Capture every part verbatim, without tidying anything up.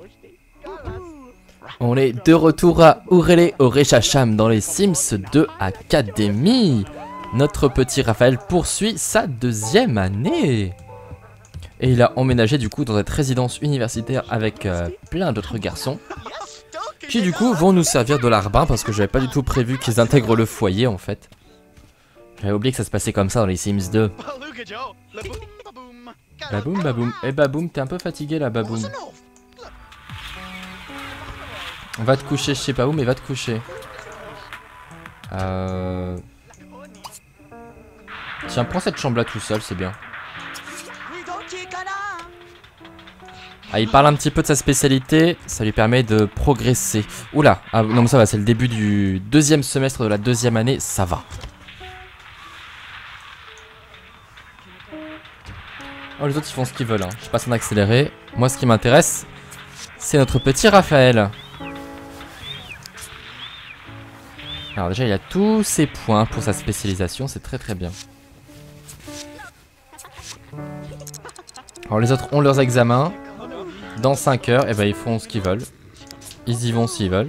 On est de retour à Ourele Orechacham dans les Sims deux Academy. Notre petit Raphaël poursuit sa deuxième année. Et il a emménagé du coup dans cette résidence universitaire avec euh, plein d'autres garçons. Qui du coup vont nous servir de larbin parce que j'avais pas du tout prévu qu'ils intègrent le foyer en fait. J'avais oublié que ça se passait comme ça dans les Sims deux. Baboum, baboum. Eh baboum, t'es un peu fatigué là, baboum. On va te coucher, je sais pas où, mais va te coucher. Euh... Tiens, prends cette chambre là tout seul, c'est bien. Ah, il parle un petit peu de sa spécialité, ça lui permet de progresser. Oula, ah, non mais ça va, c'est le début du deuxième semestre de la deuxième année, ça va. Oh, les autres ils font ce qu'ils veulent, hein. Je passe en accéléré. Moi ce qui m'intéresse, c'est notre petit Raphaël. Alors déjà il y a tous ses points pour sa spécialisation, c'est très très bien. Alors les autres ont leurs examens. Dans cinq heures, et ben ils font ce qu'ils veulent. Ils y vont s'ils veulent.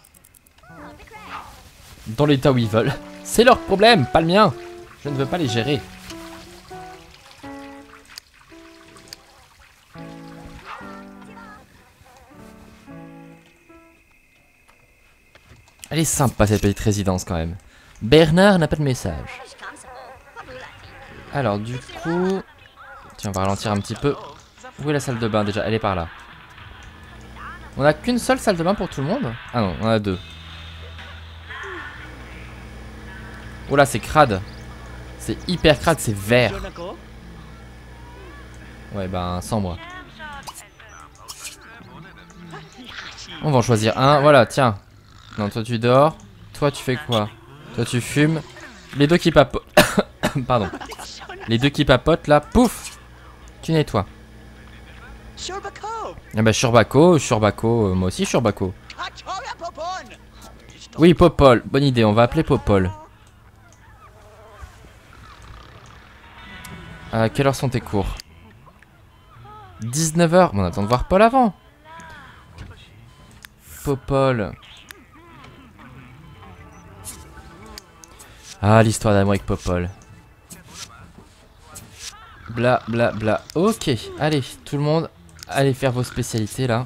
Dans l'état où ils veulent. C'est leur problème, pas le mien. Je ne veux pas les gérer. Elle est sympa cette petite résidence quand même. Bernard n'a pas de message. Alors du coup... Tiens, on va ralentir un petit peu. Où est la salle de bain déjà? Elle est par là. On a qu'une seule salle de bain pour tout le monde? Ah non, on en a deux. Oh là, c'est crade. C'est hyper crade, c'est vert. Ouais, ben, sans moi. On va en choisir un. Voilà, tiens. Non, toi tu dors. Toi tu fais quoi? Toi tu fumes. Les deux qui papotent. Pardon. Les deux qui papotent là, pouf! Tu nettoies. Ah bah Shurbako, Shurbako, euh, moi aussi Shurbako. Oui, Popol, bonne idée, on va appeler Popol. À quelle heure sont tes cours? dix-neuf heures, bon, on attend de voir Paul avant. Popol. Ah, l'histoire d'amour avec Popol. Bla bla bla. Ok, allez, tout le monde, allez faire vos spécialités là.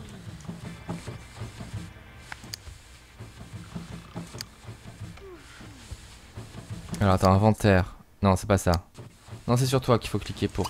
Alors attends, inventaire. Non, c'est pas ça. Non, c'est sur toi qu'il faut cliquer pour.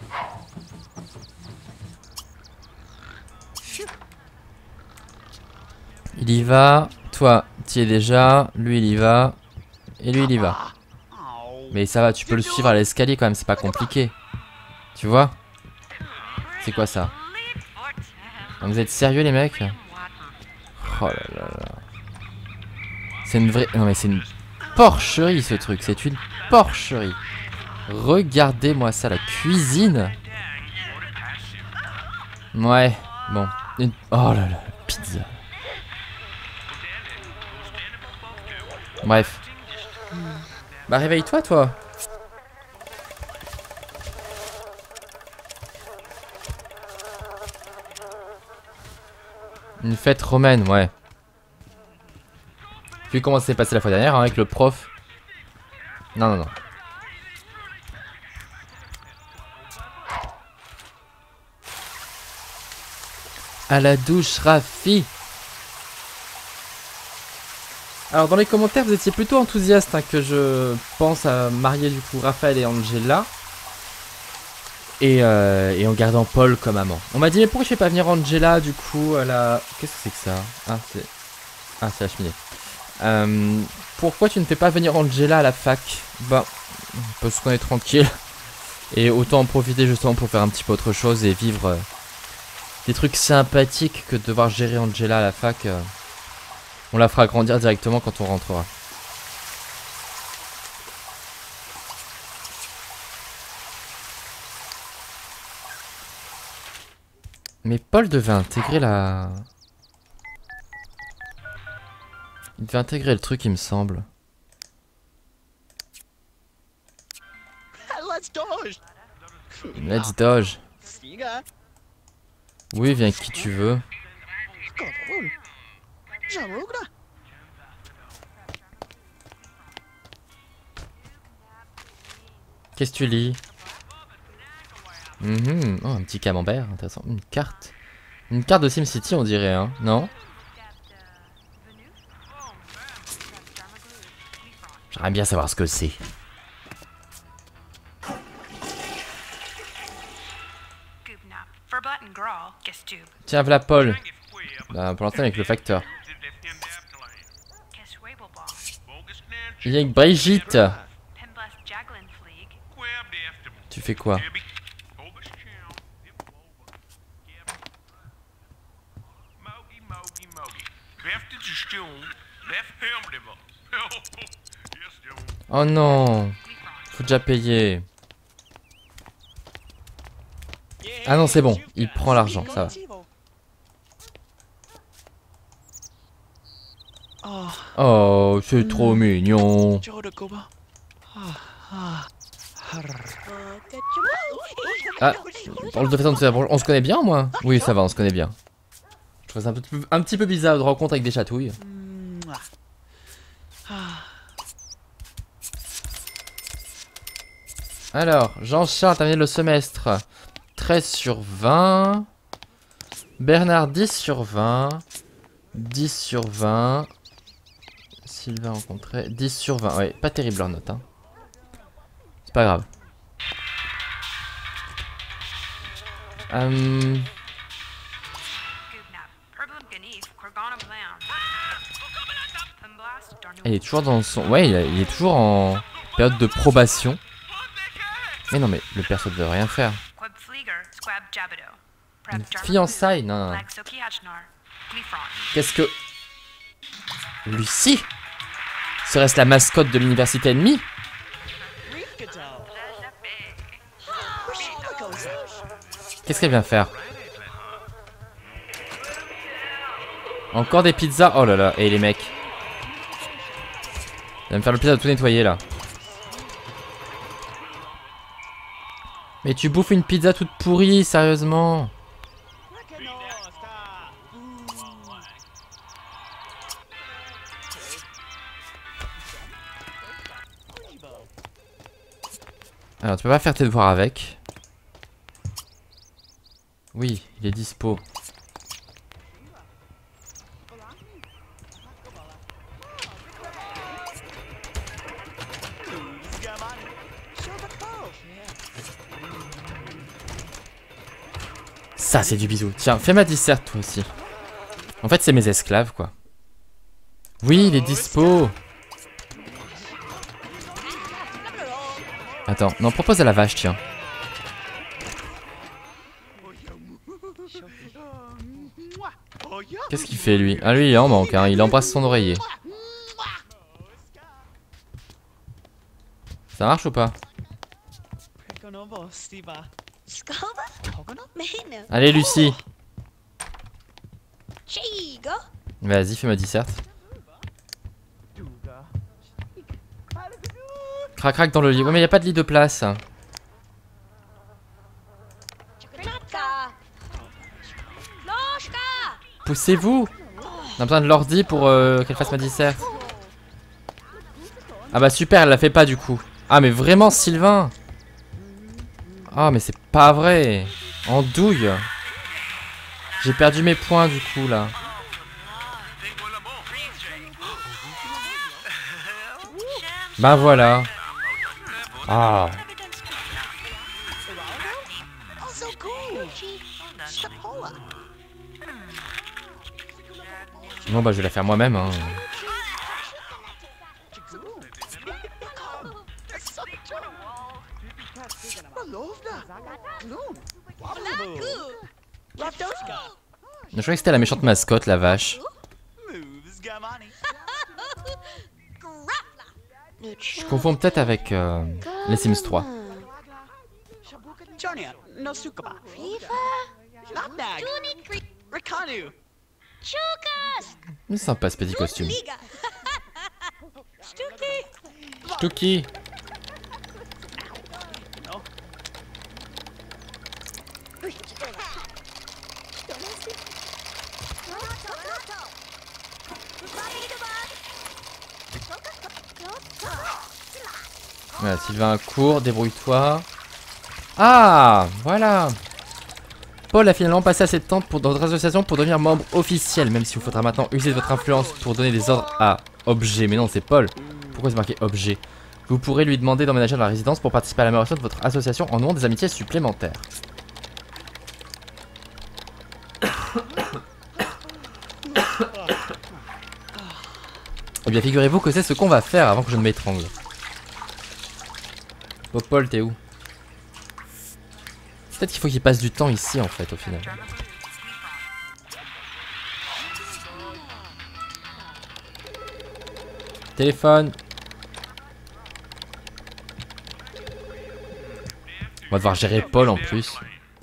Il y va. Toi, tu y es déjà. Lui, il y va. Et lui, il y va. Mais ça va, tu peux le suivre à l'escalier quand même, c'est pas compliqué. Tu vois? C'est quoi ça? Vous êtes sérieux les mecs? Oh là là là. C'est une vraie... Non mais c'est une porcherie ce truc. C'est une porcherie. Regardez-moi ça, la cuisine. Ouais, bon. Une... Oh là là, pizza. Bref. Bah réveille-toi toi. Une fête romaine, ouais. Vu comment ça s'est passé la fois dernière hein, avec le prof. Non, non, non. À la douche, Rafi. Alors dans les commentaires, vous étiez plutôt enthousiaste hein, que je pense à marier du coup Raphaël et Angela. Et, euh, et en gardant Paul comme amant. On m'a dit mais pourquoi je fais pas venir Angela du coup à la... Qu'est-ce que c'est que ça? Ah c'est... Ah c'est la cheminée. Euh, pourquoi tu ne fais pas venir Angela à la fac? Bah parce qu'on est tranquille. Et autant en profiter justement pour faire un petit peu autre chose et vivre euh, des trucs sympathiques que de devoir gérer Angela à la fac. Euh, on la fera grandir directement quand on rentrera. Mais Paul devait intégrer la... Il devait intégrer le truc, il me semble. Let's dodge. Oui, viens avec qui tu veux. Qu'est-ce que tu lis? Mmh. Oh, un petit camembert, intéressant. Une carte. Une carte de SimCity, on dirait, hein, non? J'aimerais bien savoir ce que c'est. Tiens, voilà Paul. Bah, pour l'instant, avec le facteur. Il y a avec Brigitte. Tu fais quoi? Oh non, faut déjà payer. Ah non, c'est bon, il prend l'argent, ça va. Oh, c'est trop mignon. Ah, pour de façon, on se connaît bien, moi? Oui, ça va, on se connaît bien. Je trouve ça un, peu, un petit peu bizarre de rencontre avec des chatouilles. Alors, Jean-Charles, terminé le semestre. treize sur vingt. Bernard, dix sur vingt. dix sur vingt. Sylvain rencontré, dix sur vingt. Ouais, pas terrible leur note, hein. C'est pas grave. Euh... Il est toujours dans son... Ouais, il, a... il est toujours en période de probation. Mais non, mais le perso ne veut rien faire. Une fiançailles? Non, non. Qu'est-ce que... Lucie? Serait-ce la mascotte de l'université ennemie? Qu'est-ce qu'elle vient faire? Encore des pizzas? Oh là là, et les mecs. Elle va me faire le plaisir de tout nettoyer là. Mais tu bouffes une pizza toute pourrie, sérieusement? Alors tu peux pas faire tes devoirs avec. Oui, il est dispo. Ça c'est du bisou. Tiens, fais ma disserte toi aussi. En fait c'est mes esclaves quoi. Oui, il est dispo. Attends, non, propose à la vache, tiens. Qu'est-ce qu'il fait lui? Ah lui il en manque, hein, il embrasse son oreiller. Ça marche ou pas? Allez Lucie. Vas-y, fais ma disserte. Crac crac dans le lit. Ouais mais y a pas de lit de place. Poussez-vous. On a besoin de l'ordi pour euh, qu'elle fasse ma disserte. Ah bah super, elle la fait pas du coup. Ah mais vraiment Sylvain. Ah mais c'est pas vrai. En douille. J'ai perdu mes points du coup là. Bah voilà. Ah. Non bah je vais la faire moi-même hein. Je croyais que c'était la méchante mascotte, la vache. Je confonds peut-être avec euh, les Sims trois. Mais sympa ce petit costume. Stuki. Voilà, Sylvain court, débrouille-toi. Ah, voilà. Paul a finalement passé assez de temps pour, dans votre association pour devenir membre officiel, même si vous faudra maintenant user de votre influence pour donner des ordres à Objet. Mais non, c'est Paul. Pourquoi c'est marqué Objet? Vous pourrez lui demander d'emménager dans la résidence pour participer à l'amélioration de votre association en nouant des amitiés supplémentaires. Eh bien, figurez-vous que c'est ce qu'on va faire avant que je ne m'étrangle. Oh, Paul, t'es où? Peut-être qu'il faut qu'il passe du temps ici, en fait, au final. Téléphone. On va devoir gérer Paul en plus.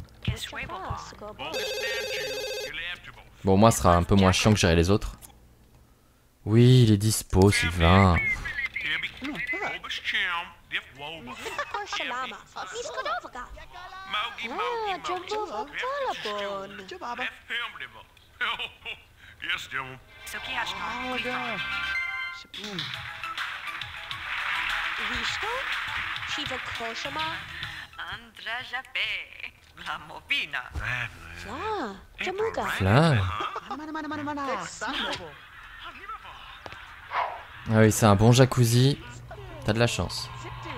Bon, moi, ce sera un peu moins chiant que gérer les autres. Oui, il est dispo, Sylvain. Flingue. Ah oui, c'est un bon jacuzzi. T'as de la chance.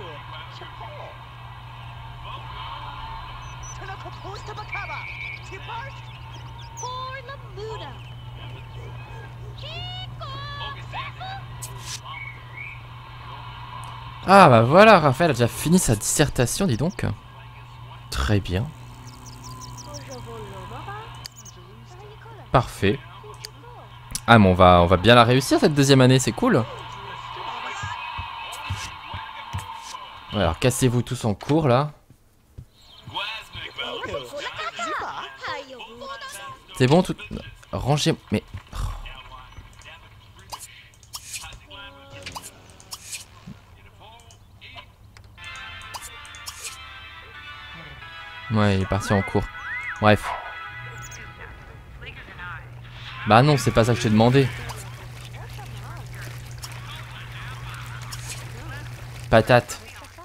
Ah bah voilà, Raphaël a déjà fini sa dissertation, dis donc. Très bien. Parfait. Ah mais on va, on va bien la réussir cette deuxième année, c'est cool. Ouais, alors cassez-vous tous en cours là. C'est bon tout... Rangez... Mais... Ouais, il est parti en cours. Bref. Bah non, c'est pas ça que je t'ai demandé. Patate.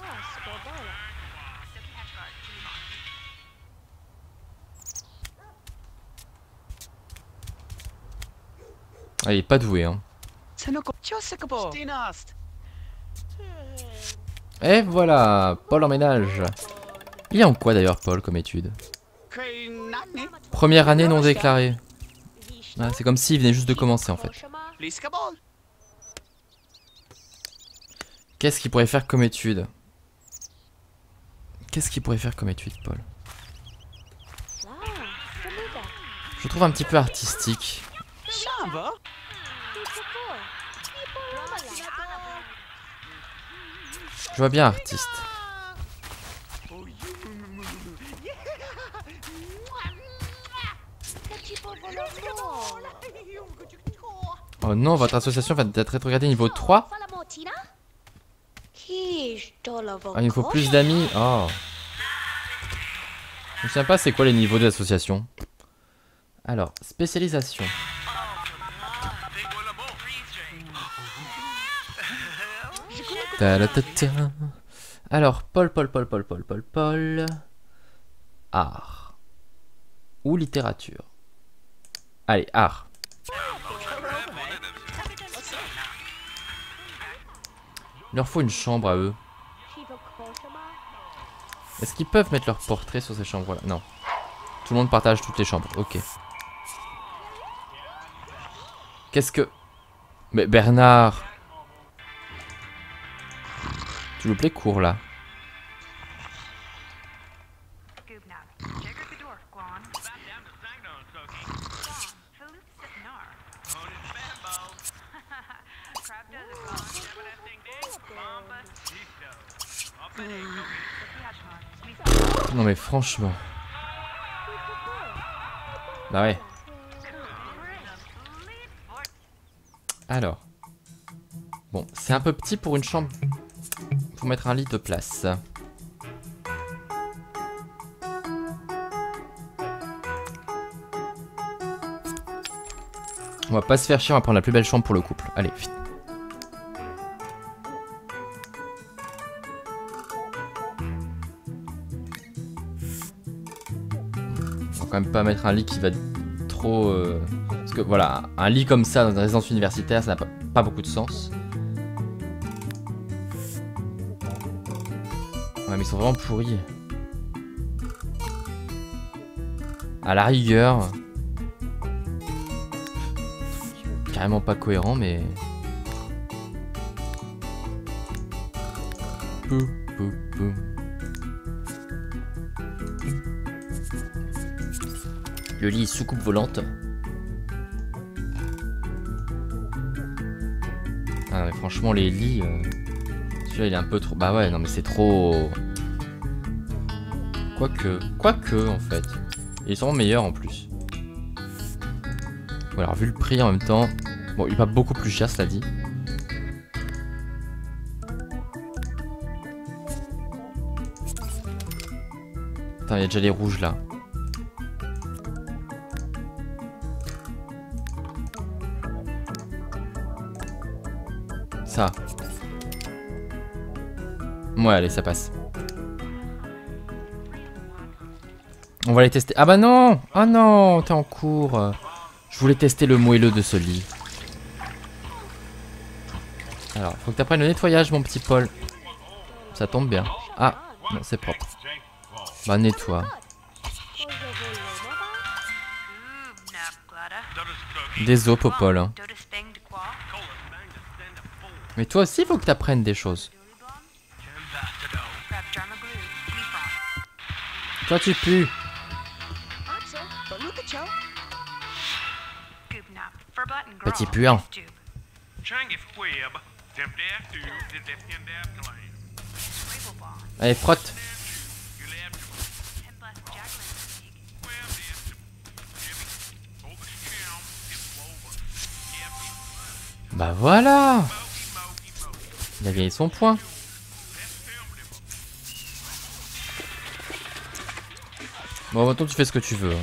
Ah, il est pas doué, hein. Et voilà, Paul emménage. Il est en quoi d'ailleurs, Paul, comme étude? Première année non déclarée. Ah, c'est comme s'il venait juste de commencer en fait. Qu'est-ce qu'il pourrait faire comme étude? Qu'est-ce qu'il pourrait faire comme étude, Paul? Je trouve un petit peu artistique. Je vois bien artiste. Oh non, votre association va être rétrogradée niveau trois. Ah, il me faut plus d'amis. Oh. Je ne sais pas c'est quoi les niveaux de l'association. Alors, spécialisation. Ta -ta -ta. Alors, Paul, Paul, Paul, Paul, Paul, Paul, Paul. Art. Ou littérature. Allez, art. Il leur faut une chambre à eux. Est-ce qu'ils peuvent mettre leur portrait sur ces chambres-là? Non. Tout le monde partage toutes les chambres. Ok. Qu'est-ce que... Mais Bernard... S'il vous plaît, cours là. Non mais franchement. Bah ouais. Alors. Bon, c'est un peu petit pour une chambre. Faut mettre un lit de place. On va pas se faire chier, on va prendre la plus belle chambre pour le couple. Allez, vite. On va quand même pas mettre un lit qui va trop... Euh... Parce que voilà, un lit comme ça dans une résidence universitaire, ça n'a pas, pas beaucoup de sens. Ouais, mais ils sont vraiment pourris. À la rigueur... Carrément pas cohérent, mais... Pou, pou, pou. Le lit est soucoupe volante. Ah mais franchement les lits... Euh... Celui-là il est un peu trop... Bah ouais non mais c'est trop... Quoique... Quoique en fait. Il est sûrement meilleur en plus. Bon alors vu le prix en même temps... Bon il est pas beaucoup plus cher cela dit. Attends il y a déjà les rouges là. Ça. Ouais allez ça passe. On va les tester. Ah bah non. Ah non t'es en cours. Je voulais tester le moelleux de ce lit. Alors faut que tu apprennes le nettoyage mon petit Paul. Ça tombe bien. Ah non c'est propre. Bah nettoie. Des os Paul. Hein. Mais toi aussi faut que tu apprennes des choses. Toi tu pues. Petit puant. Allez frotte. Bah voilà. Il a gagné son point. Bon maintenant tu fais ce que tu veux.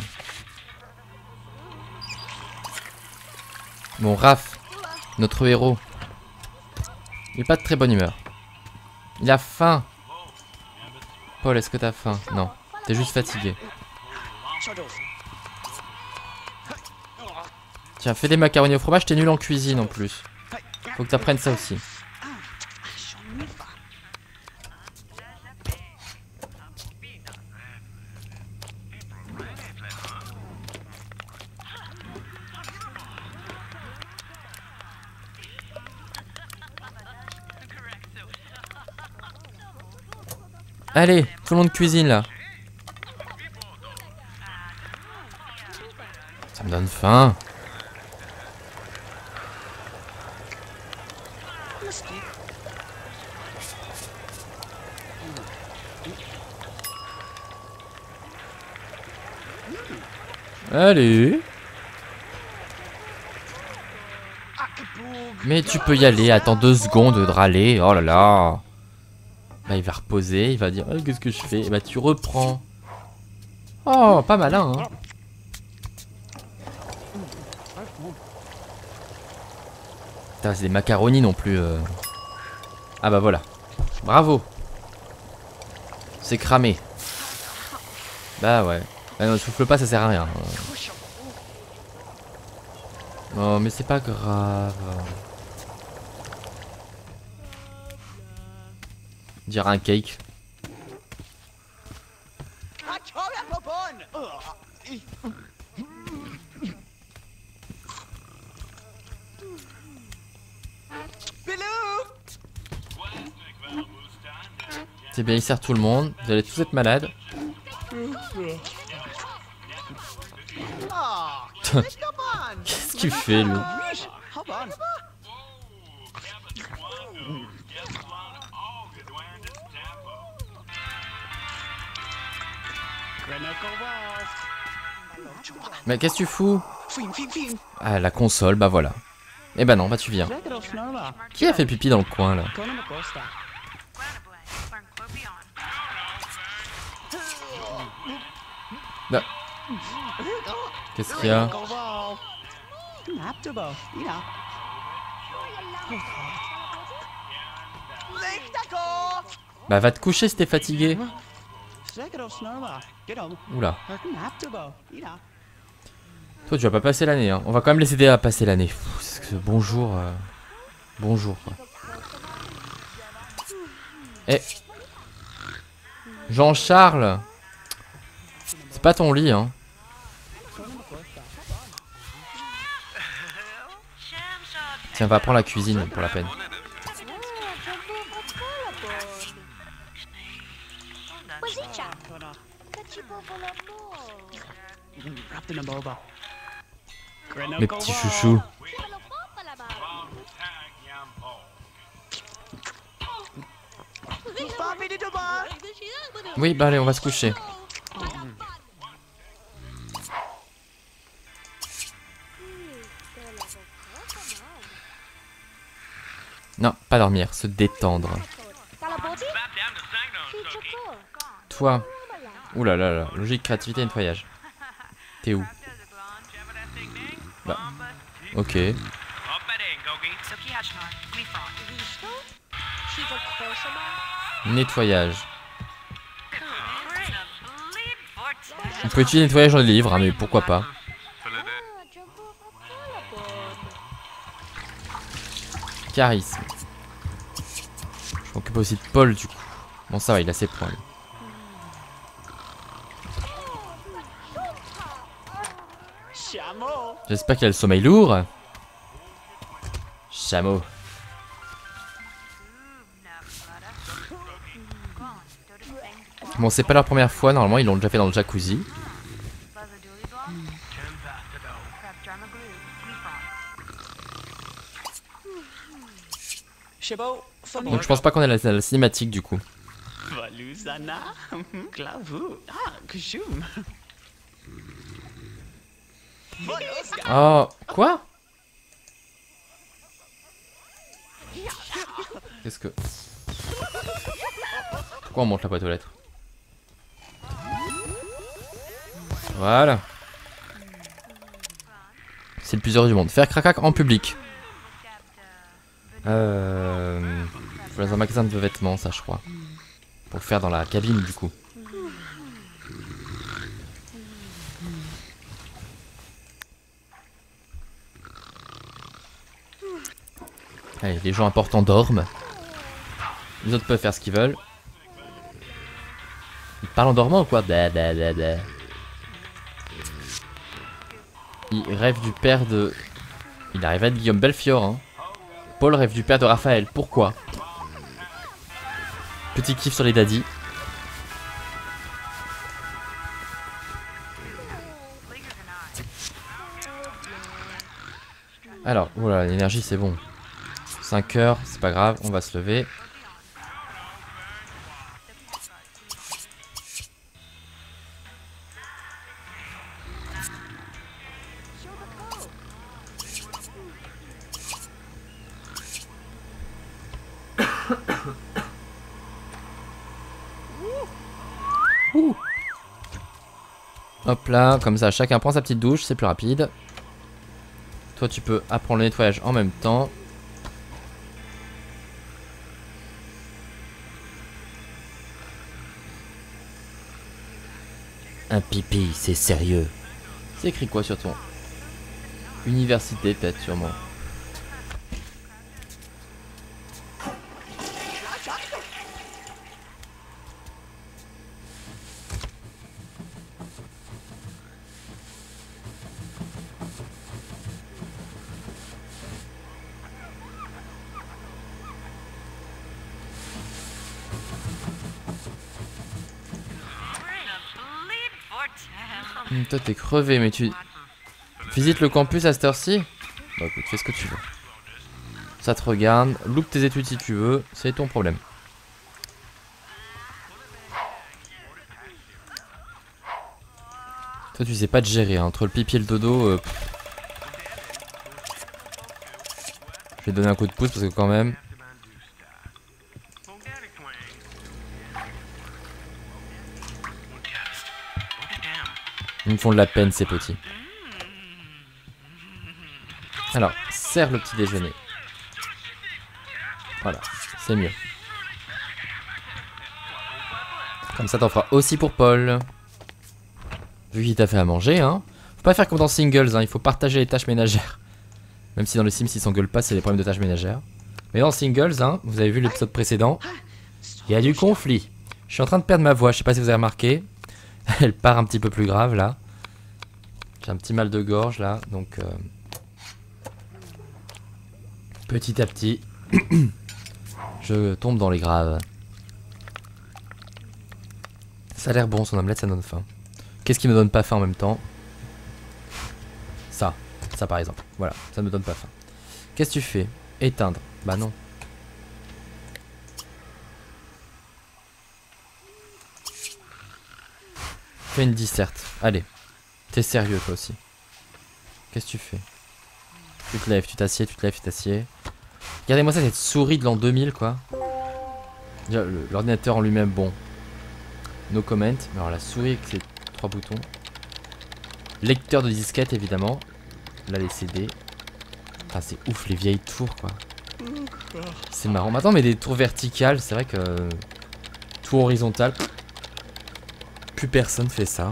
Bon Raph, notre héros. Il est pas de très bonne humeur. Il a faim. Paul, est-ce que t'as faim? Non, t'es juste fatigué. Tiens, fais des macaronis au fromage, t'es nul en cuisine en plus. Faut que t'apprennes ça aussi. Allez, tout le monde cuisine là. Ça me donne faim. Allez. Mais tu peux y aller, attends deux secondes de râler. Oh là là. Bah il va reposer, il va dire oh, qu'est-ce que je fais? Et bah tu reprends. Oh pas malin hein. Putain c'est des macaronis non plus euh... Ah bah voilà. Bravo. C'est cramé. Bah ouais. Ah non souffle pas ça sert à rien. Non mais c'est pas grave. Dire un cake. C'est bien, il sert tout le monde. Vous allez tous être malades. Qu'est-ce qu'il fait lui? Mais qu'est-ce que tu fous? Ah la console, bah voilà. Eh bah non, bah tu viens. Qui a fait pipi dans le coin là? Bah. Qu'est-ce qu'il y a? Bah va te coucher si t'es fatigué. Oula. Toi tu vas pas passer l'année hein. On va quand même les aider à passer l'année. Bonjour. Euh... Bonjour quoi. Eh. Jean-Charles. C'est pas ton lit hein. Tiens va prendre la cuisine pour la peine. Mes petits chouchous. Oui bah allez on va se coucher. Non, pas dormir, se détendre. Toi. Ouh là là là, logique, créativité et nettoyage. T'es où? Bah. Ok. Nettoyage. On peut utiliser nettoyage dans les livres, hein, mais pourquoi pas. Charisme. Je m'occupe aussi de Paul du coup. Bon ça va, il a ses points. J'espère qu'il a le sommeil lourd. Chameau. Bon c'est pas leur première fois, normalement ils l'ont déjà fait dans le jacuzzi. Donc je pense pas qu'on ait la, la, la cinématique du coup. Oh, quoi? Qu'est-ce que... Pourquoi on monte la boîte aux lettres? Voilà. C'est le plus heureux du monde. Faire cracac en public. Euh... Faut dans un magasin de vêtements, ça je crois. Pour le faire dans la cabine du coup. Allez, les gens importants dorment. Les autres peuvent faire ce qu'ils veulent. Ils parlent en dormant ou quoi? Bah, bah, bah, bah. Il rêve du père de... Il arrive à être Guillaume Belfior, hein. Paul rêve du père de Raphaël. Pourquoi? Petit kiff sur les daddies. Alors, voilà, l'énergie c'est bon. cinq heures, c'est pas grave, on va se lever. Ouh. Hop là, comme ça, chacun prend sa petite douche, c'est plus rapide. Toi, tu peux apprendre le nettoyage en même temps. Un pipi, c'est sérieux. C'est écrit quoi sur ton... Université, peut-être, sûrement. Hum, toi t'es crevé mais tu... Visite le campus à cette heure-ci? Bah écoute, fais ce que tu veux. Ça te regarde, loupe tes études si tu veux, c'est ton problème. Toi tu sais pas te gérer, hein. Entre le pipi et le dodo... Euh... Je vais te donner un coup de pouce parce que quand même... Ils me font de la peine ces petits. Alors, serre le petit déjeuner. Voilà, c'est mieux. Comme ça, t'en feras aussi pour Paul. Vu qu'il t'a fait à manger, hein. Faut pas faire comme dans Singles, hein. Il faut partager les tâches ménagères. Même si dans les Sims, ils s'engueulent pas, c'est les problèmes de tâches ménagères. Mais dans Singles, hein, vous avez vu l'épisode précédent, il y a du conflit. Je suis en train de perdre ma voix, je sais pas si vous avez remarqué. Elle part un petit peu plus grave, là. J'ai un petit mal de gorge, là, donc... Euh... Petit à petit, je tombe dans les graves. Ça a l'air bon, son omelette, ça donne faim. Qu'est-ce qui me donne pas faim en même temps? Ça, ça par exemple. Voilà, ça me donne pas faim. Qu'est-ce que tu fais? Éteindre. Bah non. Fais une disserte. Allez. T'es sérieux toi aussi. Qu'est-ce que tu fais? Tu te lèves, tu t'assieds, tu te lèves, tu t'assieds. Regardez-moi ça, cette souris de l'an deux mille quoi. L'ordinateur en lui-même, bon. No comment. Mais alors la souris avec ses trois boutons. Lecteur de disquette évidemment. Là les C D. Ah c'est ouf les vieilles tours quoi. C'est marrant. Maintenant mais des tours verticales, c'est vrai que... Euh, tour horizontale. Plus personne fait ça.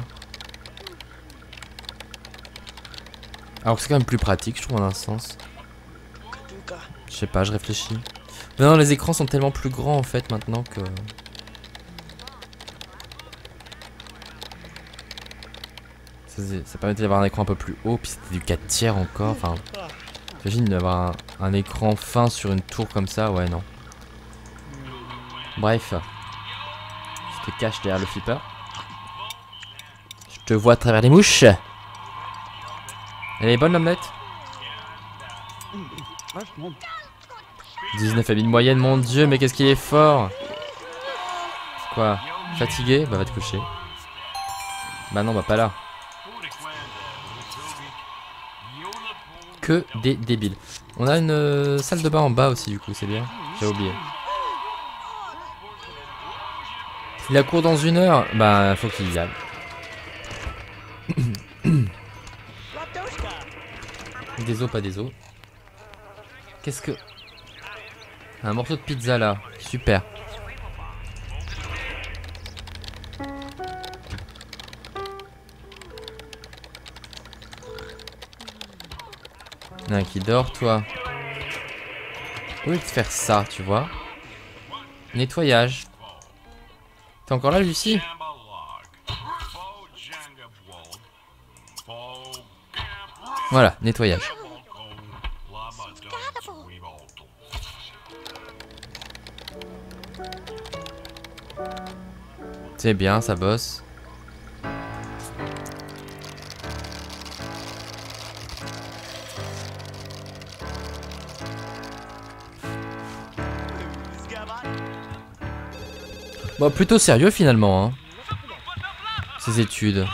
Alors que c'est quand même plus pratique je trouve en un sens. Je sais pas, je réfléchis. Mais non, les écrans sont tellement plus grands en fait maintenant que... Ça, ça permettait d'avoir un écran un peu plus haut, puis c'était du quatre tiers encore, enfin... J'imagine d'avoir un, un écran fin sur une tour comme ça, ouais non. Bref. Je te cache derrière le flipper. Je te vois à travers les mouches. Elle est bonne l'omelette? dix-neuf à mille moyenne, mon dieu, mais qu'est-ce qu'il est fort! Quoi? Fatigué? Bah va te coucher. Bah non, bah pas là. Que des débiles. On a une euh, salle de bain en bas aussi du coup, c'est bien. J'ai oublié. Il a cours dans une heure? Bah faut qu'il y aille. Des os, pas des os. Qu'est-ce que... Un morceau de pizza là, super. Il y en a un qui dort, toi. Au lieu de faire ça, tu vois. Nettoyage. T'es encore là, Lucie? Voilà, nettoyage. C'est bien, ça bosse. Bon, plutôt sérieux finalement, hein. Ces études.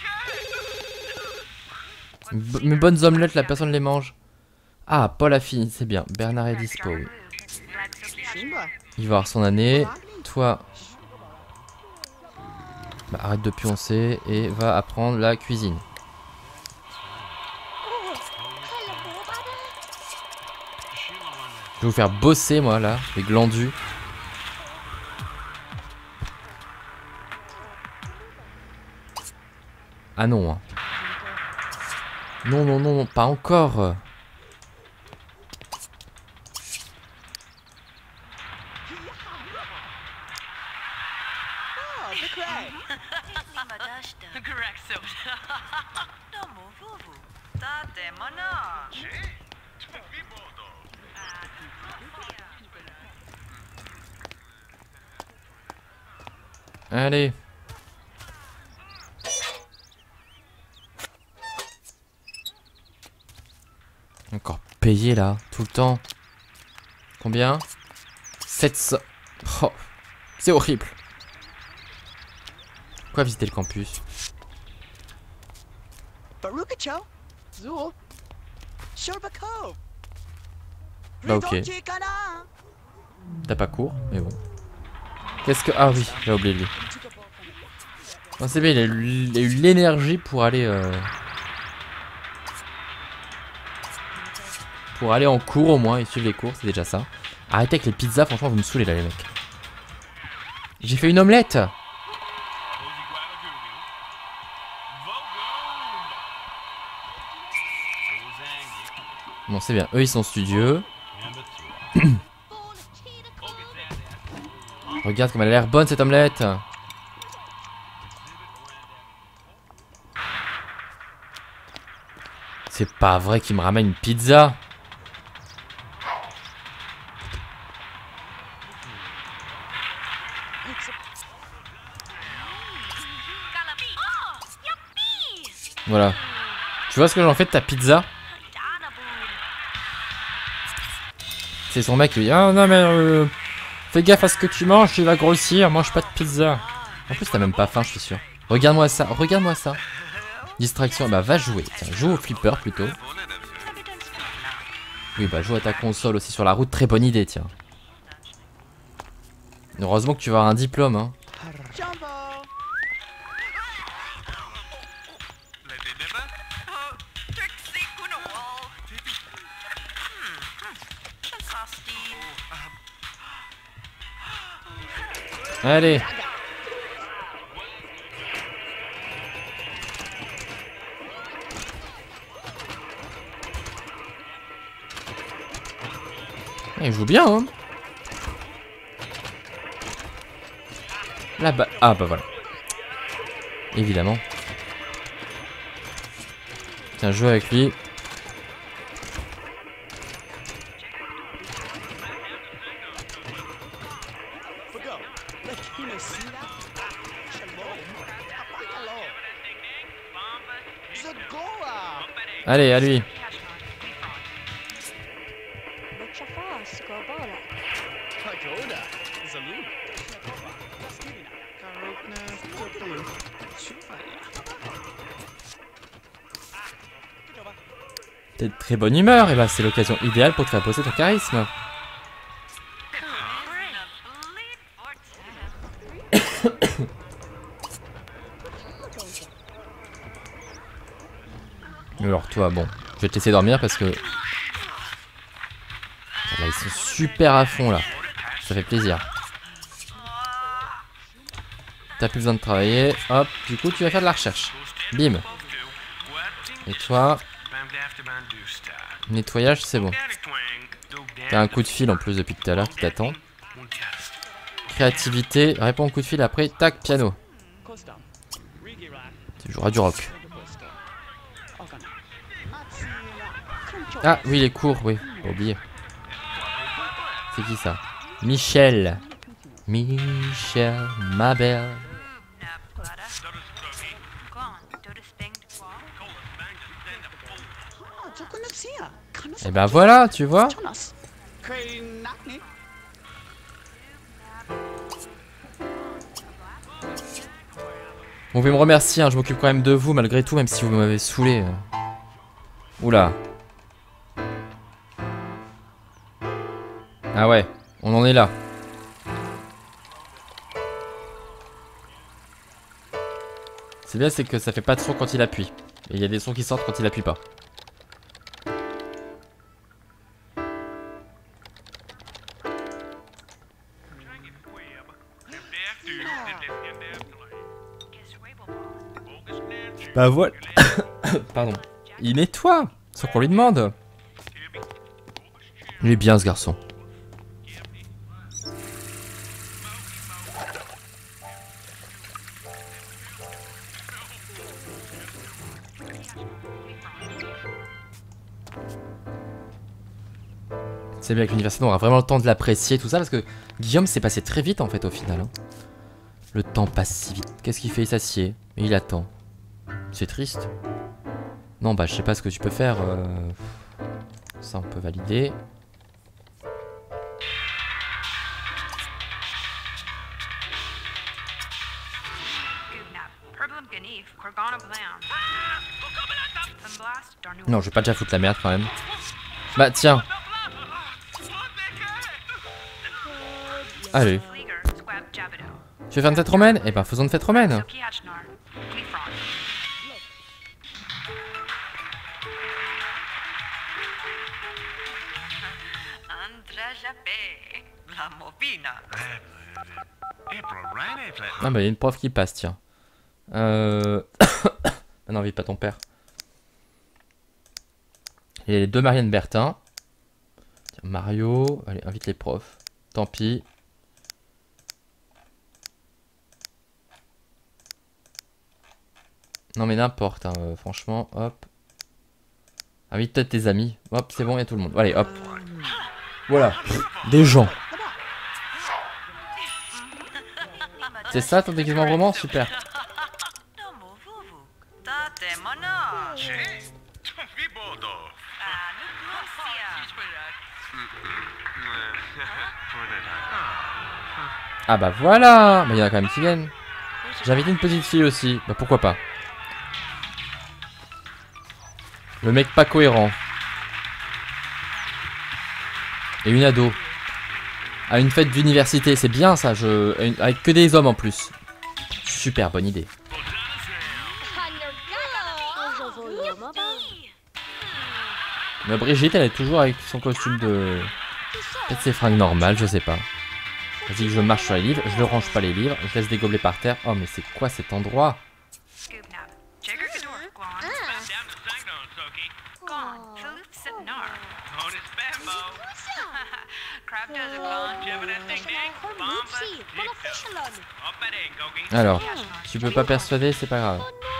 B mes bonnes omelettes, la personne les mange. Ah, Paul a fini, c'est bien. Bernard est dispo, oui. Il va avoir son année. Toi... Bah, arrête de pioncer et va apprendre la cuisine. Je vais vous faire bosser moi là, les glandus. Ah non. Hein. Non, non, non, non, pas encore. Allez. Encore payé là, tout le temps. Combien? sept cents. Oh, c'est horrible. Pourquoi visiter le campus? Bah ok. T'as pas cours, mais bon. Qu'est-ce que... Ah oui, j'ai oublié lui. Non, c'est bien, il a eu, il a eu l'énergie pour aller... Euh... Pour aller en cours au moins et suivre les cours, c'est déjà ça. Arrêtez avec les pizzas, franchement vous me saoulez là les mecs. J'ai fait une omelette. Bon c'est bien, eux ils sont studieux. Regarde comme elle a l'air bonne cette omelette. C'est pas vrai qu'il me ramène une pizza. Voilà. Tu vois ce que j'en fais de ta pizza? C'est son mec qui lui dit ah non mais euh, fais gaffe à ce que tu manges, tu vas grossir, mange pas de pizza. En plus t'as même pas faim je suis sûr. Regarde-moi ça, regarde-moi ça. Distraction, bah va jouer, tiens, joue au flipper plutôt. Oui bah joue à ta console aussi sur la route, très bonne idée tiens. Heureusement que tu vas avoir un diplôme hein. Allez. Il joue bien hein. Là-bas. Ah bah voilà. Évidemment. Tiens, joue avec lui. Allez, à lui. T'es de très bonne humeur, et bah c'est l'occasion idéale pour te faire bosser ton charisme. Alors toi, bon, je vais te laisser dormir parce que... Là, ils sont super à fond là. Ça fait plaisir. T'as plus besoin de travailler. Hop, du coup tu vas faire de la recherche. Bim. Et toi... Nettoyage, c'est bon. T'as un coup de fil en plus depuis tout à l'heure qui t'attend. Créativité, réponds au coup de fil après, tac, piano. Tu joueras du rock. Ah oui, les cours, oui, pas oublier. C'est qui ça? Michel. Michel, ma belle. Et ben voilà, tu vois. Vous pouvez me remercier, hein, je m'occupe quand même de vous malgré tout, même si vous m'avez saoulé. Oula. Ah ouais, on en est là. C'est bien, c'est que ça fait pas de son quand il appuie. Et il y a des sons qui sortent quand il appuie pas. Bah voilà. Pardon. Il nettoie sans qu'on lui demande. Il est bien ce garçon. C'est bien que l'université on aura vraiment le temps de l'apprécier tout ça parce que Guillaume s'est passé très vite en fait au final. Hein. Le temps passe si vite. Qu'est-ce qu'il fait? Il s'assied et il attend. C'est triste. Non bah je sais pas ce que tu peux faire. Euh... Ça on peut valider. Non je vais pas déjà foutre la merde quand même. Bah tiens. Allez. Tu veux faire une fête romaine? Eh ben faisons une fête romaine. Ah bah il y a une prof qui passe, tiens. Euh... ah non, vite pas ton père. Il y a les deux Marianne Bertin. Tiens, Mario, allez, invite les profs. Tant pis. Non mais n'importe, hein, euh, franchement, hop. Invite peut-être tes amis. Hop, c'est bon, il y a tout le monde. Allez, hop. Voilà, des gens. C'est ça ton déguisement roman? Super. Ah bah voilà. Mais il y en a quand même qui viennent. J'ai invité une petite fille aussi. Bah pourquoi pas. Le mec pas cohérent. Et une ado. À une fête d'université, c'est bien ça, je... avec que des hommes en plus. Super bonne idée. Mais Brigitte, elle est toujours avec son costume de... Peut-être ses fringues normales, je sais pas. Vas-y, je marche sur les livres, je ne range pas les livres, je laisse des gobelets par terre. Oh mais c'est quoi cet endroit? Alors, tu peux pas persuader, c'est pas grave.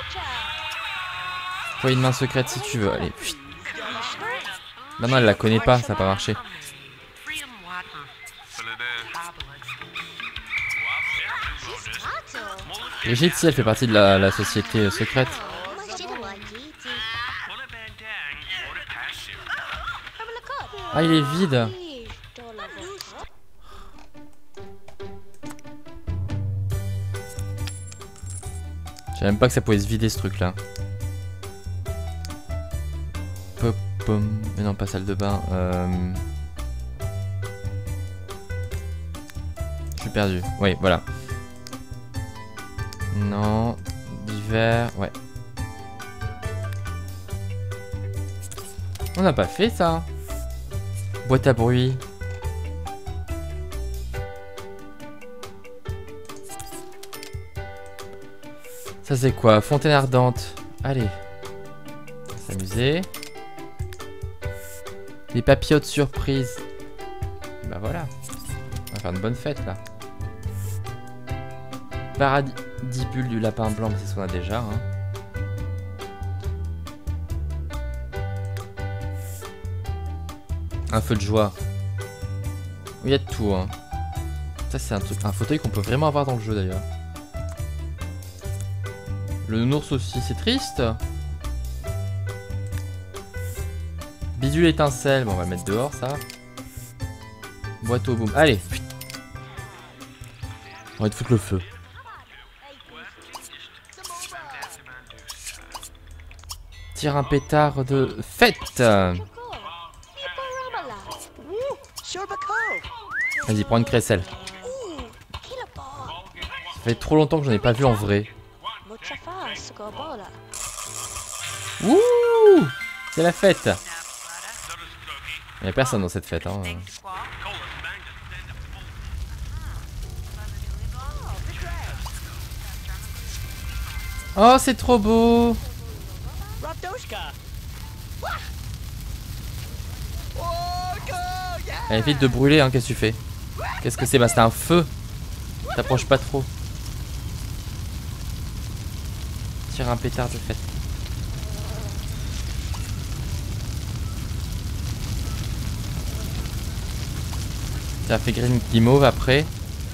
Faut une main secrète si tu veux, allez. Bah non, elle la connaît pas, ça va pas marcher. Brigitte, si elle fait partie de la, la société secrète. Ah, il est vide. Je savais même pas que ça pouvait se vider ce truc là. Pop, pom. Mais non, pas salle de bain. Euh... Je suis perdu. Oui, voilà. Non. D'hiver. Ouais. On n'a pas fait ça. Boîte à bruit. Ça c'est quoi? Fontaine ardente. Allez. On va s'amuser. Les papillotes surprises. Bah voilà. On va faire une bonne fête là. Paradibule du lapin blanc, c'est ce qu'on a déjà. Hein. Un feu de joie. Il y a de tout. Hein. Ça c'est un truc, un fauteuil qu'on peut vraiment avoir dans le jeu d'ailleurs. Le nounours aussi, c'est triste. Bidule étincelle, bon on va le mettre dehors ça. Boîte au boom, allez. On va te foutre le feu. Tire un pétard de fête. Vas-y, prends une crécelle. Ça fait trop longtemps que j'en ai pas vu en vrai. Ouh, c'est la fête. Il n'y a personne dans cette fête. Hein. Oh, c'est trop beau. Elle évite de brûler, hein, qu'est-ce que tu fais? Qu'est-ce que c'est? Bah c'est un feu. T'approches pas trop. Tire un pétard de fête. Ça fait green guimauve après.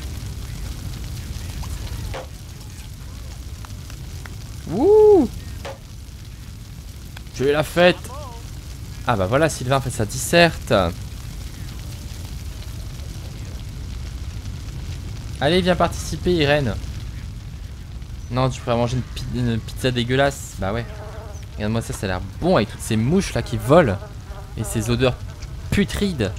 Wouh! Tu es la fête! Ah bah voilà, Sylvain fait sa disserte. Allez, viens participer, Irène. Non, tu pourrais manger une, pi une pizza dégueulasse. Bah ouais. Regarde-moi ça, ça a l'air bon avec toutes ces mouches là qui volent. Et ces odeurs putrides.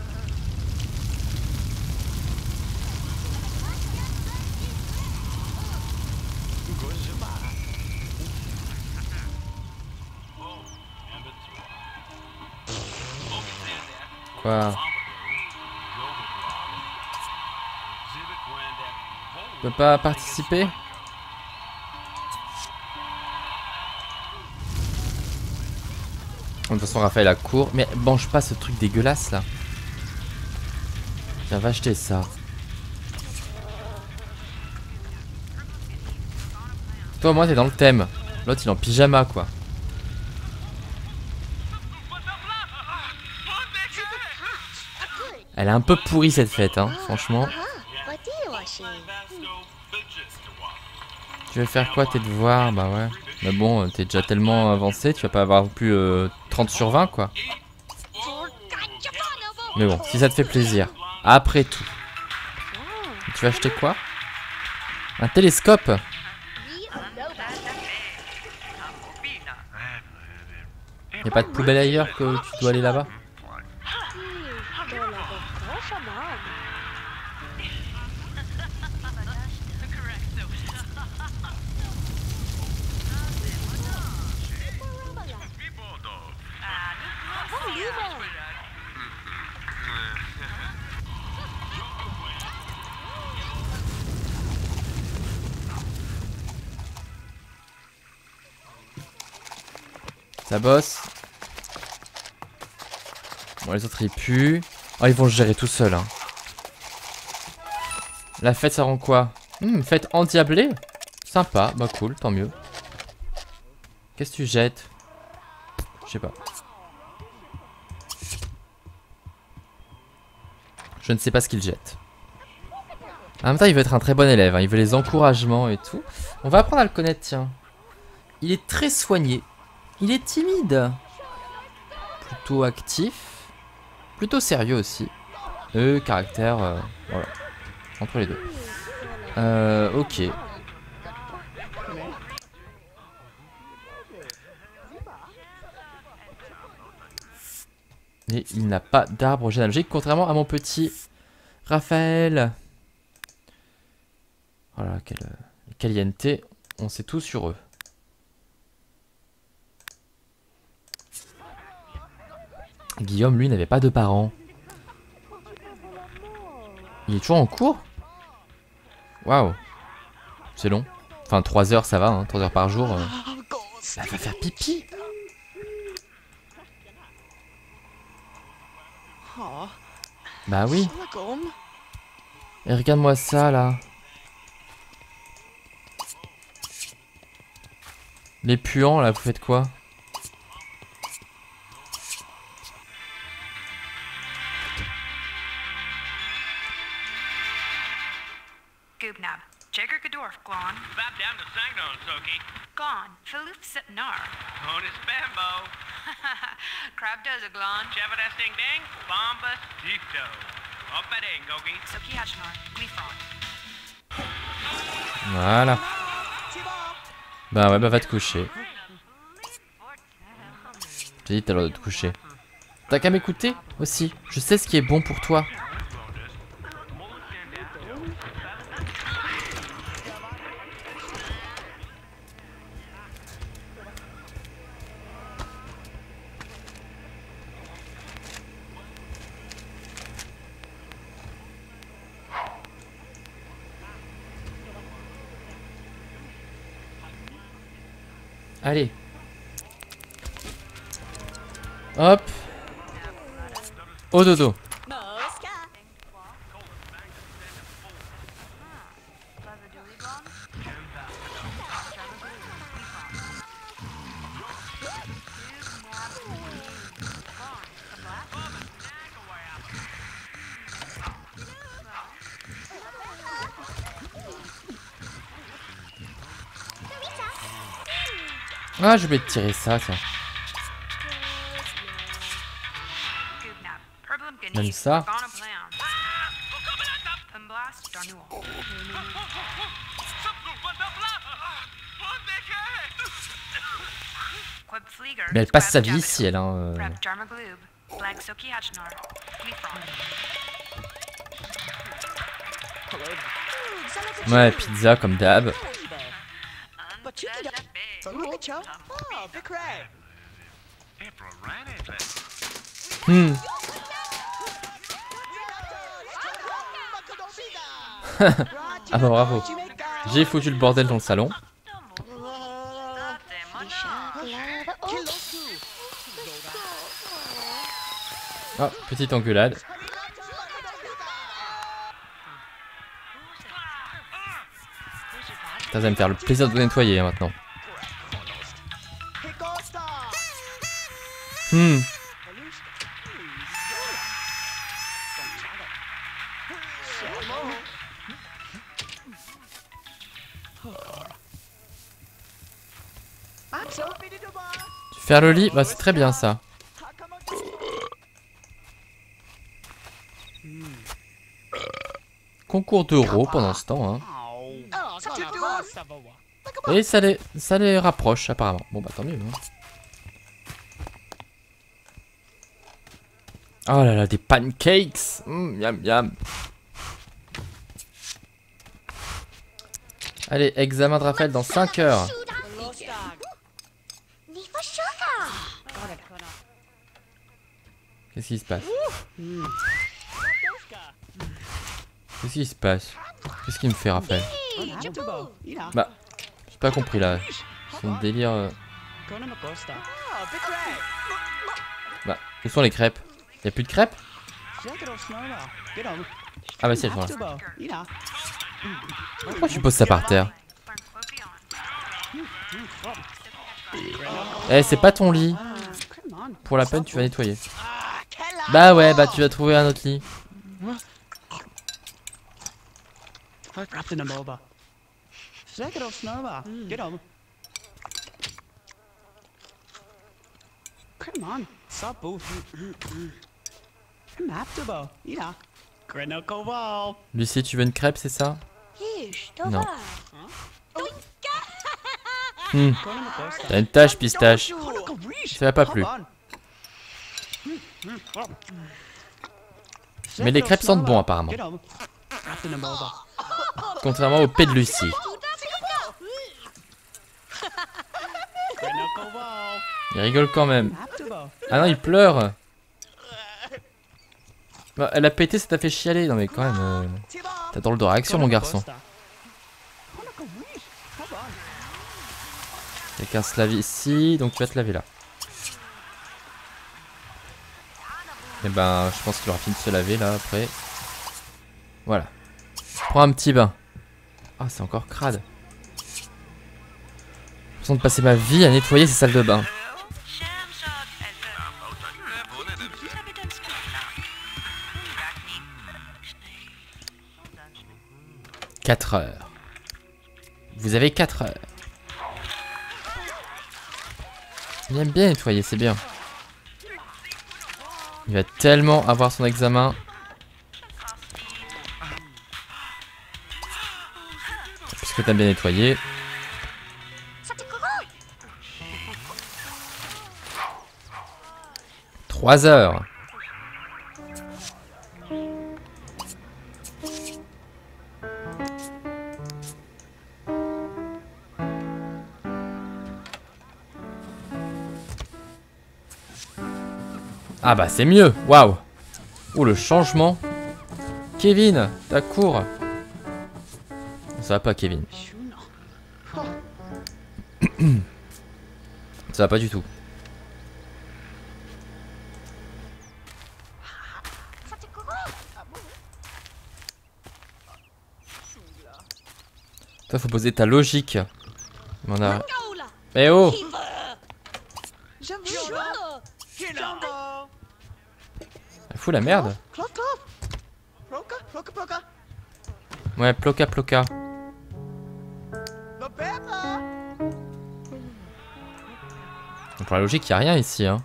Quoi? Tu peux pas participer? De toute façon, Raphaël a court. Mais mange pas ce truc dégueulasse là. Tiens, va acheter ça. Toi, au moins, t'es dans le thème. L'autre, il est en pyjama quoi. Elle est un peu pourrie cette fête, hein, franchement. Tu veux faire quoi tes devoirs? Bah ouais. Mais bon, t'es déjà tellement avancé, tu vas pas avoir plus euh, trente sur vingt quoi. Mais bon, si ça te fait plaisir. Après tout. Tu vas acheter quoi? Un télescope? Y'a pas de poubelle ailleurs que tu dois aller là-bas? Ça bosse. Bon, les autres ils puent. Oh, ils vont se gérer tout seuls. Hein. La fête, ça rend quoi? Hum, fête endiablée. Sympa, bah cool, tant mieux. Qu'est-ce que tu jettes? Je sais pas. Je ne sais pas ce qu'il jette. En même temps, il veut être un très bon élève. Hein. Il veut les encouragements et tout. On va apprendre à le connaître, tiens. Il est très soigné. Il est timide. Plutôt actif. Plutôt sérieux aussi. Euh, caractère. Euh, voilà. Entre les deux. Euh, ok. Et il n'a pas d'arbre généalogique, contrairement à mon petit Raphaël. Voilà, quel caliente. On sait tout sur eux. Guillaume, lui, n'avait pas de parents. Il est toujours en cours? Waouh. C'est long. Enfin, trois heures, ça va, hein, trois heures par jour. Euh. Elle va faire pipi. Bah oui. Et regarde-moi ça, là. Les puants, là, vous faites quoi? Goobnab, Jager Gadorf, Glon. Bap down to Sangnon, Soki. Glon, Philuf Sitnar. Honus Bambo. Crab does a Glon. Chavada Sting Ding, Bombus Dicto. Opading, Gogi. Soki Hachnar, Gleefron. Voilà. Bah ouais, bah va te coucher. J'ai dit tout à l'heure de te coucher. T'as qu'à m'écouter aussi. Je sais ce qui est bon pour toi. Allez. Hop. Au dodo. Ah, je vais te tirer ça, tiens. Même ça. Mais elle passe sa vie ici, elle. Hein, euh... Ouais, pizza comme d'hab. Hmm. Ah bah bravo. J'ai foutu le bordel dans le salon. Oh, petite engueulade. Ça va me faire le plaisir de vous nettoyer hein, maintenant. Hmm. Faire le lit, bah c'est très bien ça. Concours d'euros pendant ce temps. Hein. Et ça les, ça les rapproche apparemment. Bon bah tant mieux. Hein. Oh là là, des pancakes. Mmh, yam yam. Allez, examen de Raphaël dans cinq heures. Qu'est-ce qui se passe? Qu'est-ce qui se passe? Qu'est-ce qui me fait Raphaël? Bah, j'ai pas compris là. Son délire. Euh... Bah, où sont les crêpes? Y'a plus de crêpes? Ah bah si, elles sont là. Pourquoi tu poses ça par terre? Eh, c'est pas ton lit. Pour la peine, tu vas nettoyer. Bah ouais, bah tu vas trouver un autre lit. Lucie, tu veux une crêpe, c'est ça? Non. Hmm. T'as une tache, pistache. Ça va pas plus. Mais les crêpes sentent bon apparemment. Contrairement au P de Lucie. Il rigole quand même. Ah non, il pleure. Bah, elle a pété, ça t'a fait chialer. Non mais quand même, euh, t'as drôle de réaction mon garçon. Quelqu'un se lave ici, donc tu vas te laver là. Et ben, je pense qu'il aura fini de se laver là après. Voilà. Prends un petit bain. Ah, c'est encore crade. J'ai l'impression de passer ma vie à nettoyer ces salles de bain. quatre heures. Vous avez quatre heures. Il aime bien nettoyer, c'est bien. Il va tellement avoir son examen. Puisque t'as bien nettoyé. Trois heures. Ah bah c'est mieux, waouh. Oh le changement. Kevin, ta cour. Ça va pas Kevin. Ça va pas du tout. Toi faut poser ta logique. On a... Eh oh. Fous la merde. Ouais, ploca ploca. Pour la logique, il n'y a rien ici. Hein.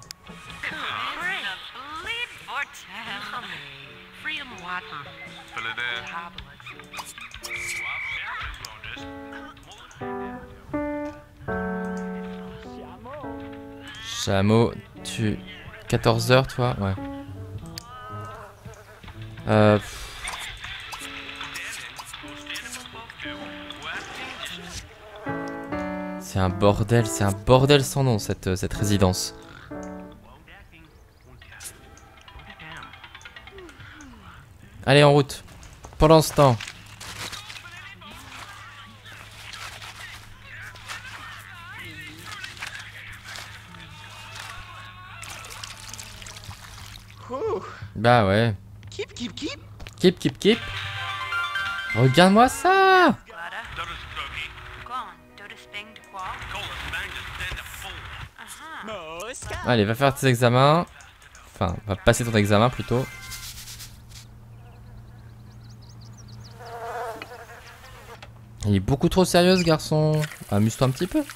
Chameau, tu... quatorze heures toi? Ouais. Euh... C'est un bordel, c'est un bordel sans nom cette, cette résidence. Allez en route. Pendant ce temps, Bah ouais. Keep, keep, keep. Keep, keep, keep. Regarde-moi ça. Allez, va faire tes examens. Enfin, va passer ton examen plutôt. Il est beaucoup trop sérieux ce garçon. Amuse-toi un petit peu.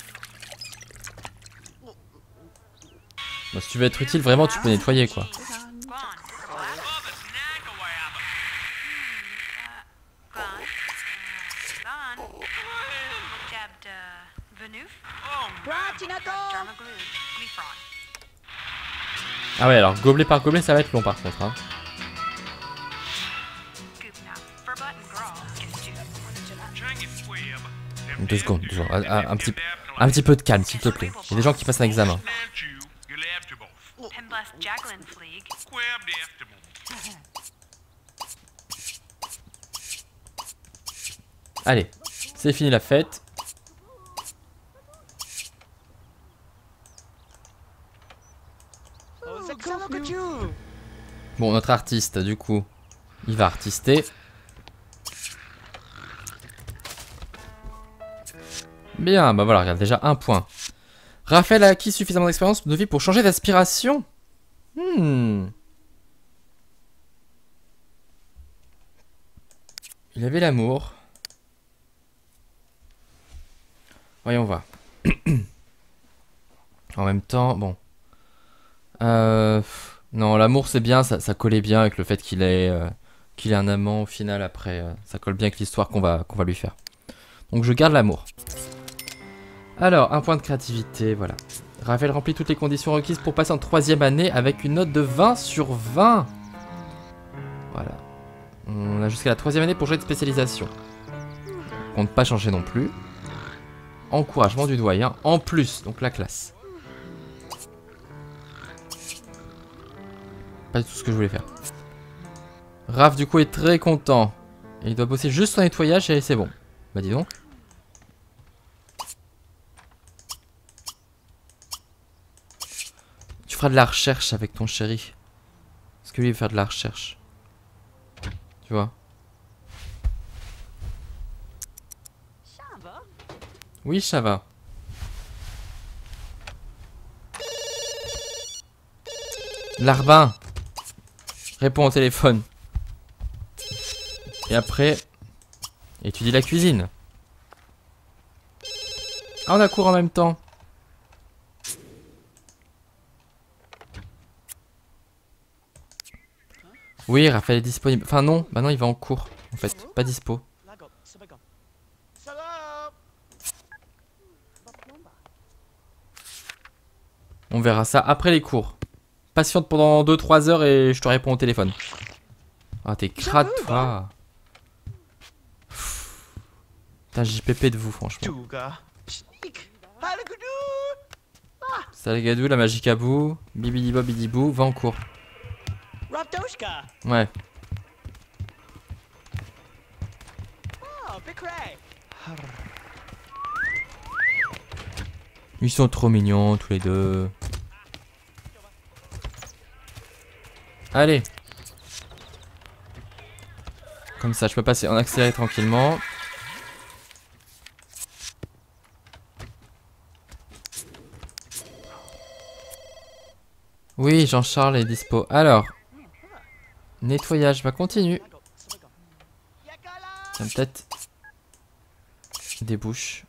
Bon, si tu veux être utile, vraiment, tu peux nettoyer quoi. Ah ouais, alors gobelet par gobelet, ça va être long par contre. Hein. Deux secondes, deux secondes. Un, un, un, petit, un petit peu de calme, s'il te plaît. Il y a des gens qui passent un examen. Allez, c'est fini la fête. Bon, notre artiste, du coup, il va artister. Bien, bah voilà, regarde, déjà un point. Raphaël a acquis suffisamment d'expérience de vie pour changer d'aspiration. Hmm. Il avait l'amour. Voyons voir. En même temps, bon. Euh, non, l'amour c'est bien, ça, ça collait bien avec le fait qu'il ait, euh, qu'il ait un amant au final après. Euh, ça colle bien avec l'histoire qu'on va, qu'on va lui faire. Donc je garde l'amour. Alors, un point de créativité, voilà. Raphaël remplit toutes les conditions requises pour passer en troisième année avec une note de vingt sur vingt. Voilà. On a jusqu'à la troisième année pour changer de spécialisation. On compte pas changer non plus. Encouragement du doyen, en plus, donc la classe. Pas du tout ce que je voulais faire. Raph du coup est très content. Et il doit bosser juste son nettoyage et c'est bon. Bah dis donc. Tu feras de la recherche avec ton chéri. Parce que lui il veut faire de la recherche. Tu vois. Oui, ça va. Larbin, réponds au téléphone. Et après, étudie la cuisine. Ah, on a cours en même temps. Oui, Raphaël est disponible. Enfin non, bah non, il va en cours. En fait, pas dispo. On verra ça après les cours. Patiente pendant deux trois heures et je te réponds au téléphone. Ah, t'es crade, toi. Putain, J P P de vous, franchement. Salut Gadou, la magique à bout. Bibidi bobidi bou, va en cours. Ouais. Ils sont trop mignons tous les deux. Allez. Comme ça, je peux passer en accéléré tranquillement. Oui, Jean-Charles est dispo. Alors, nettoyage va continuer. Ça me peut-être des bouches.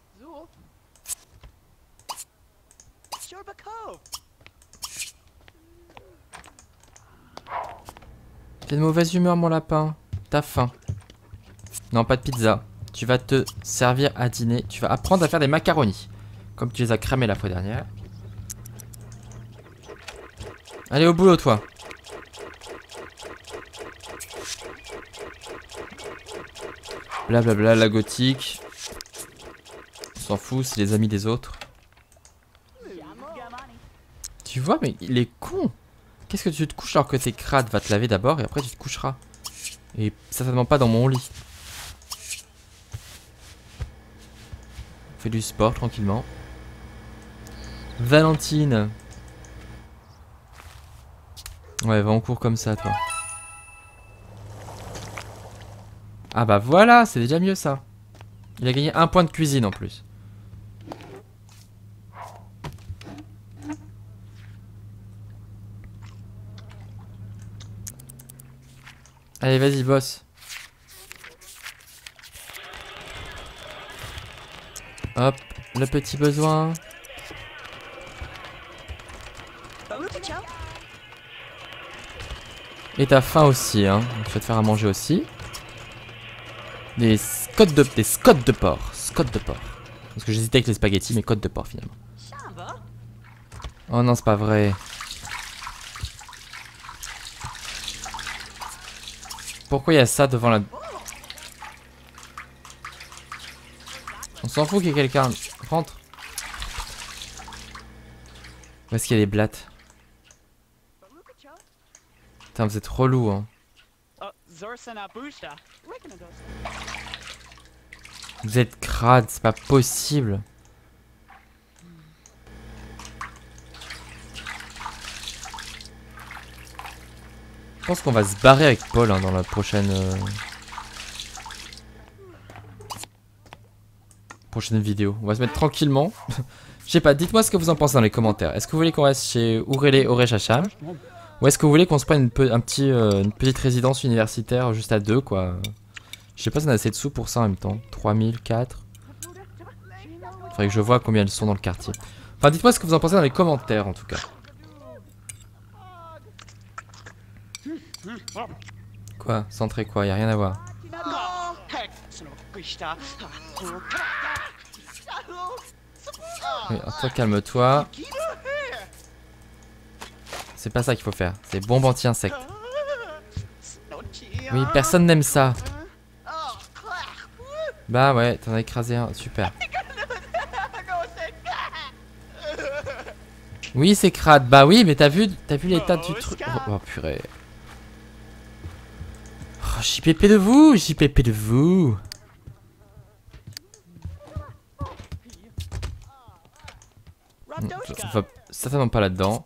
T'es de mauvaise humeur, mon lapin. T'as faim. Non, pas de pizza. Tu vas te servir à dîner. Tu vas apprendre à faire des macaronis. Comme tu les as cramés la fois dernière. Allez au boulot, toi. Blablabla, la gothique. On s'en fout, c'est les amis des autres. Tu vois, mais il est con. Qu'est-ce que tu te couches alors que t'es crade? Va te laver d'abord et après tu te coucheras. Et certainement pas dans mon lit. Fais du sport tranquillement. Valentine. Ouais, va en cours comme ça, toi. Ah bah voilà, c'est déjà mieux ça. Il a gagné un point de cuisine en plus. Allez, vas-y, boss. Hop, le petit besoin. Et t'as faim aussi, hein. Tu vas te faire à manger aussi. Des côtes de, des côtes de porc. Côtes de porc. Parce que j'hésitais avec les spaghettis, mais côtes de porc finalement. Oh non, c'est pas vrai. Pourquoi il y a ça devant la... On s'en fout qu'il y ait quelqu'un. Rentre. Où est-ce qu'il y a des blattes? Putain, vous êtes relou, hein. Vous êtes crade, c'est pas possible. Je pense qu'on va se barrer avec Paul hein, dans la prochaine... Euh... Prochaine vidéo. On va se mettre tranquillement. Je sais pas, dites-moi ce que vous en pensez dans les commentaires. Est-ce que vous voulez qu'on reste chez Ourele Oreshacham? Ou est-ce que vous voulez qu'on se prenne une, pe un petit, euh, une petite résidence universitaire juste à deux, quoi? Je sais pas si on a assez de sous pour ça en même temps. trois mille, quatre. Faudrait que je vois combien elles sont dans le quartier. Enfin, dites-moi ce que vous en pensez dans les commentaires, en tout cas. Quoi? Centré quoi? Y'a rien à voir. Oui, toi, calme-toi. C'est pas ça qu'il faut faire. C'est bombe anti-insecte. Oui, personne n'aime ça. Bah ouais, t'en as écrasé un. Super. Oui, c'est crade. Bah oui, mais t'as vu, t'as vu l'état du truc. Oh, oh purée. Oh, J P P de vous, J P P de vous. On va certainement pas là-dedans.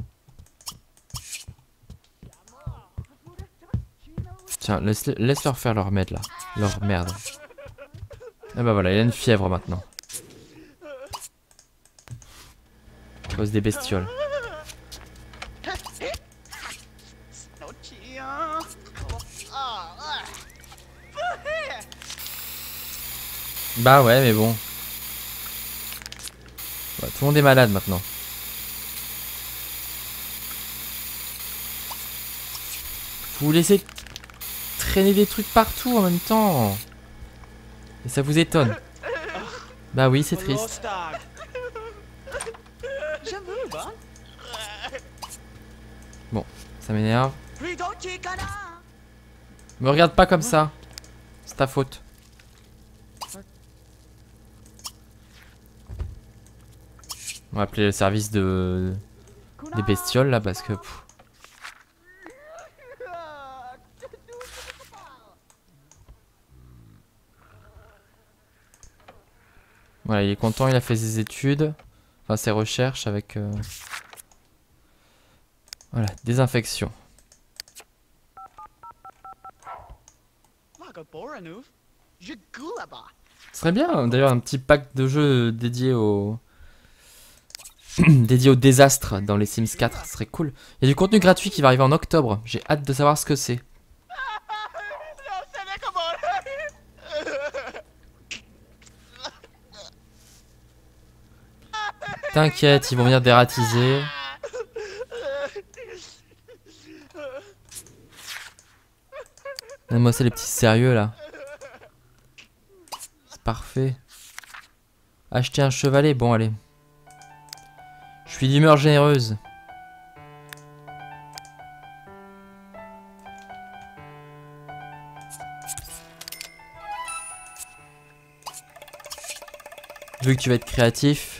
Tiens, laisse, laisse leur faire leur merde là. Leur merde. Et bah voilà, il a une fièvre maintenant. À cause des bestioles. Bah ouais, mais bon. Bah, tout le monde est malade maintenant. Vous laissez traîner des trucs partout en même temps. Et ça vous étonne. Bah oui, c'est triste. Bon, ça m'énerve. Me regarde pas comme ça. C'est ta faute. On va appeler le service de des bestioles là parce que... Pff. Voilà, il est content, il a fait ses études. Enfin, ses recherches avec... Euh... Voilà, désinfection. Ce serait bien d'ailleurs un petit pack de jeux dédié au... dédié au désastre dans les Sims quatre, ce serait cool. Il y a du contenu gratuit qui va arriver en octobre. J'ai hâte de savoir ce que c'est. T'inquiète, ils vont venir dératiser. Moi c'est les petits sérieux là. C'est parfait. Acheter un chevalet, bon allez. Je suis d'humeur généreuse. Vu que tu vas être créatif.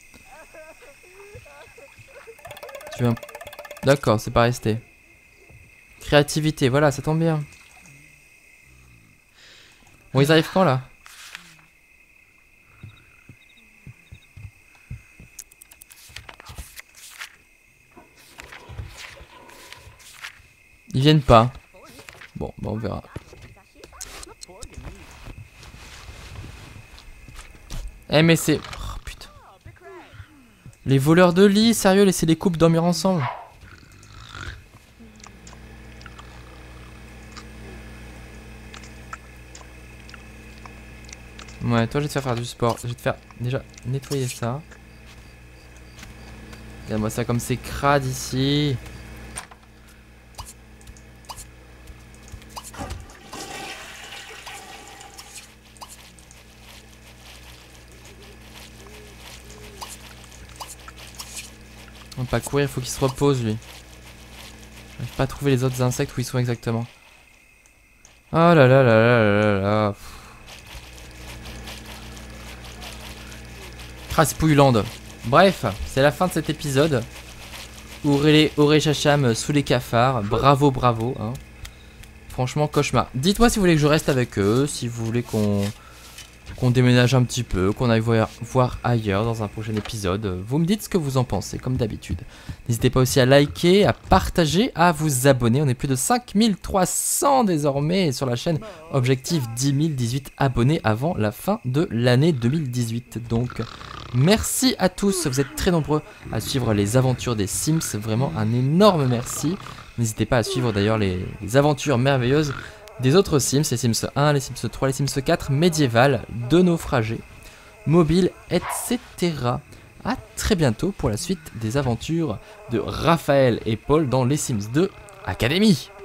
Tu vas... D'accord, c'est pas resté. Créativité, voilà, ça tombe bien. Bon, ils arrivent quand là? Ils viennent pas. Bon, bah on verra. Eh mais c'est... Oh putain. Les voleurs de lit, sérieux, laissez les couples dormir ensemble. Ouais, toi je vais te faire faire du sport. Je vais te faire déjà nettoyer ça. Regarde-moi ça comme c'est crade ici. On va pas courir, il faut qu'il se repose lui. J'arrive pas à trouver les autres insectes où ils sont exactement. Oh là là là là là là là. Kraspouilland. Bref, c'est la fin de cet épisode. Ouvrez les Chacham sous les cafards. Bravo, bravo. Hein. Franchement, cauchemar. Dites-moi si vous voulez que je reste avec eux, si vous voulez qu'on qu'on déménage un petit peu, qu'on aille voir, voir ailleurs dans un prochain épisode. Vous me dites ce que vous en pensez, comme d'habitude. N'hésitez pas aussi à liker, à partager, à vous abonner. On est plus de cinq mille trois cents désormais sur la chaîne. Objectif dix mille dix-huit abonnés avant la fin de l'année deux mille dix-huit. Donc, merci à tous. Vous êtes très nombreux à suivre les aventures des Sims. Vraiment un énorme merci. N'hésitez pas à suivre d'ailleurs les, les aventures merveilleuses des autres Sims, les Sims un, les Sims trois, les Sims quatre, médiéval, de naufragés, mobile, et cetera. A très bientôt pour la suite des aventures de Raphaël et Paul dans les Sims deux Academy.